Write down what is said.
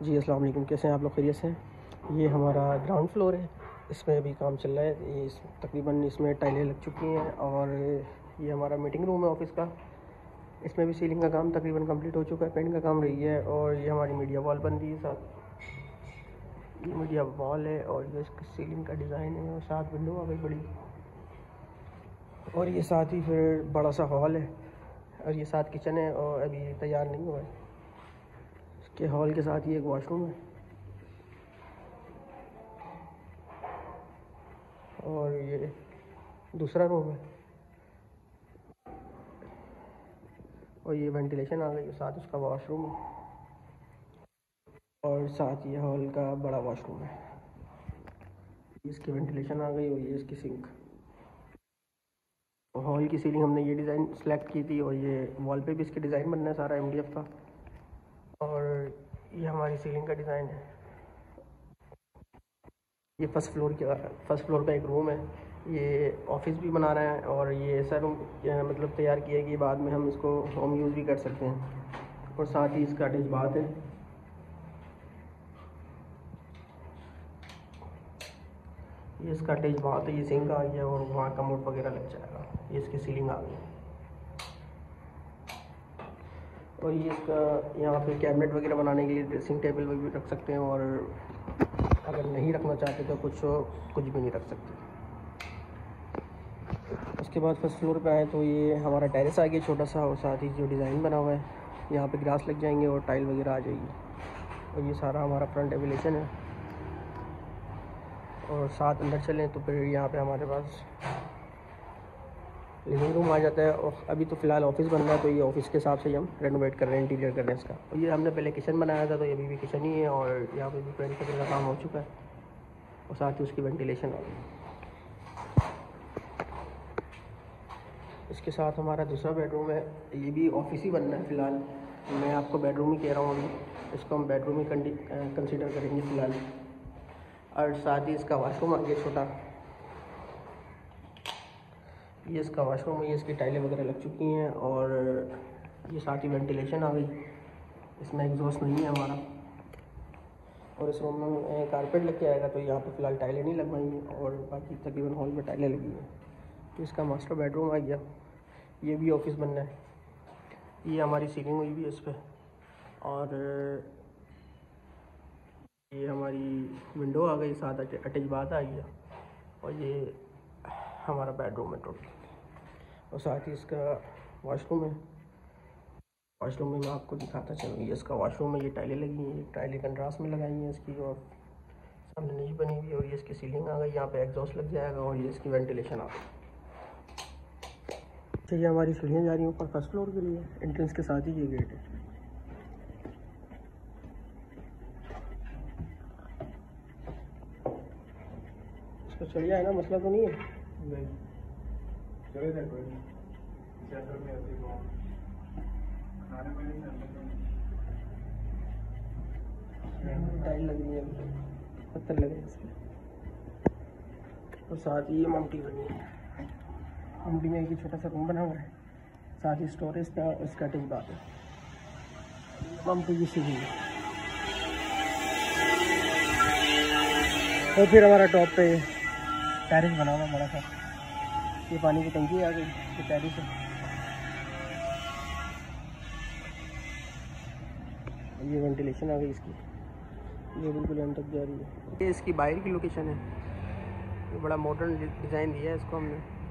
जी अस्सलाम वालेकुम, कैसे हैं आप लोग? खैरियत से हैं? ये हमारा ग्राउंड फ्लोर है, इसमें अभी काम चल रहा है। ये तकरीबन इसमें टाइलें लग चुकी हैं और ये हमारा मीटिंग रूम है ऑफिस का। इसमें भी सीलिंग का काम तकरीबन कंप्लीट हो चुका है, पेंट का काम रही है। और ये हमारी मीडिया वॉल बन रही है, साथ ये मीडिया वॉल है और ये इसकी सीलिंग का डिज़ाइन है और साथ विंडो आ गई बड़ी। और ये साथ ही फिर बड़ा सा हॉल है और ये साथ किचन है और अभी तैयार नहीं हुआ है। इसके हॉल के साथ ही एक वॉशरूम है और ये दूसरा रूम है और ये वेंटिलेशन आ गई, साथ उसका वॉशरूम है और साथ ये हॉल का बड़ा वॉशरूम है। इसकी वेंटिलेशन आ गई और ये इसकी सिंक। हॉल की सीलिंग हमने ये डिज़ाइन सेलेक्ट की थी और ये वॉल पे भी इसके डिज़ाइन बनना है सारा MDF का। और ये हमारी सीलिंग का डिज़ाइन है। ये फर्स्ट फ्लोर का एक रूम है। ये ऑफिस भी बना रहे हैं और ये ऐसा रूम मतलब तैयार किया है कि बाद में हम इसको होम यूज़ भी कर सकते हैं। और साथ ही इसका अटैच बाथ है। ये इसका अटैच बाथ है, ये सिंक आ गया और वहाँ कमोड वगैरह लग जाएगा। ये इसकी सीलिंग आ गई और ये इसका यहाँ पे कैबिनेट वगैरह बनाने के लिए ड्रेसिंग टेबल भी रख सकते हैं और अगर नहीं रखना चाहते तो कुछ भी नहीं रख सकते। उसके बाद फर्स्ट फ्लोर पे आए तो ये हमारा टेरेस आ गया छोटा सा और साथ ही जो डिज़ाइन बना हुआ है यहाँ पे ग्रास लग जाएंगे और टाइल वगैरह आ जाएगी। और ये सारा हमारा फ्रंट एलिवेशन है। और साथ अंदर चलें तो फिर यहाँ पे हमारे पास लिविंग रूम आ जाता है। और अभी तो फ़िलहाल ऑफिस बन रहा है तो ये ऑफिस के हिसाब से हम रेनोवेट कर रहे हैं, इंटीरियर कर रहे हैं इसका। और ये हमने पहले किचन बनाया था तो ये अभी भी किचन ही है और यहाँ पे भी पेंट करने का काम हो चुका है और साथ ही उसकी वेंटिलेशन हो गई। इसके साथ हमारा दूसरा बेडरूम है, ये भी ऑफिस ही बनना है फ़िलहाल। मैं आपको बेडरूम ही कह रहा हूँ, अभी इसको हम बेडरूम ही कंसीडर करेंगे फ़िलहाल। और साथ ही इसका वाशरूम आ गया छोटा। ये इसका वाशरूम है, ये इसकी टाइलें वगैरह लग चुकी हैं और ये साथ ही वेंटिलेशन आ गई। इसमें एग्जॉस्ट नहीं है हमारा। और इस रूम में कारपेट लग के आएगा तो यहाँ पे फ़िलहाल टाइलें नहीं लगवाएंगी और बाकी तकरीबन हॉल में टाइलें लगी हैं। तो इसका मास्टर बेडरूम आ गया, ये भी ऑफिस बनना है। ये हमारी सीलिंग हुई भी है इस पर और ये हमारी विंडो आ गई, साथ अटैच बाथ आ गया और ये हमारा बेडरूम है टोटल। और साथ ही इसका वॉशरूम है। वॉशरूम में मैं आपको दिखाता चलूँ, ये इसका वॉशरूम है। ये टाइलें लगी हैं, ये टाइलें कंट्रास्ट में लगाई हैं इसकी और सामने नहीं बनी हुई। और ये इसकी सीलिंग आ गई, यहाँ पे एग्जॉस्ट लग जाएगा और ये इसकी वेंटिलेशन आ गई। तो ये हमारी सीढ़ियाँ जा रही हैं ऊपर फर्स्ट फ्लोर के लिए। एंट्रेंस के साथ ही ये गेट है। इसको चढ़ जाए ना, मसला तो नहीं है। नहीं चले जाए कोई नहीं, टाइल लग रही है, पत्थर लगे हैं इसमें। और साथ ही ये मम्टी बनी है। मम्टी में एक छोटा सा रूम बना हुआ है, साथ ही स्टोरेज का इसका अटैच बात है। मम्टी की सीढ़ी है। तो फिर हमारा टॉप पे टेरेस बना हुआ बड़ा सा। ये पानी की टंकी आ गई, ये टेरेस है। ये वेंटिलेशन आ गई इसकी, ये बिल्कुल अंदर तक जा रही है। ये इसकी बाहर की लोकेशन है। ये बड़ा मॉडर्न डिज़ाइन दिया है इसको हमने।